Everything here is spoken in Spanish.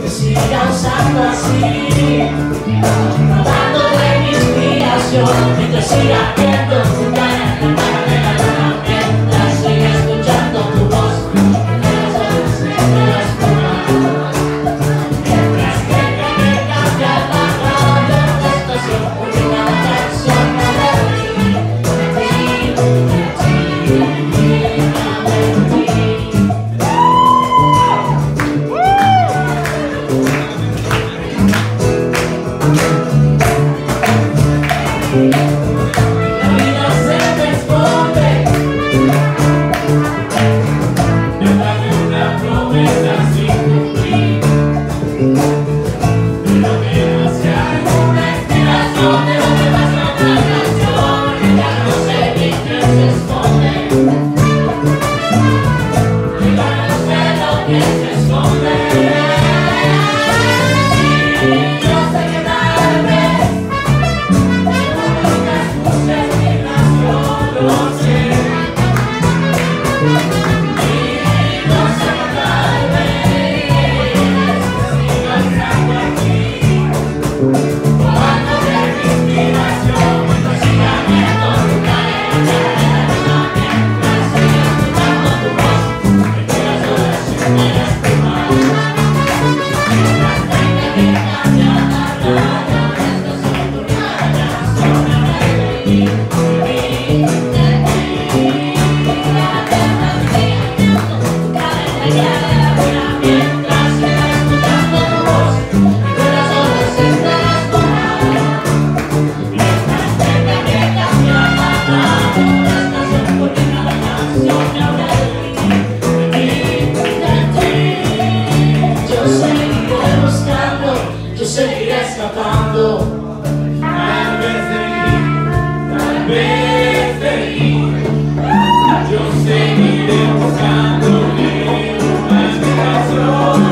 te siga usando así, robando de mi inspiración, mientras siga viendo tu cara en la cara de la luna, mientras siga escuchando tu voz entre las olas de la espuma, mientras tenga que cambiar la radio de estación por una canción de ti, la vida se responde, me trae una promesa sin cumplir, pero que no sea alguna inspiración de lo que pasa en la canción, ella no sé ni qué se esconde, ella no sé lo que se esconde. Yo seguiré escapando, tal vez de mí, yo seguiré buscando una inspiración.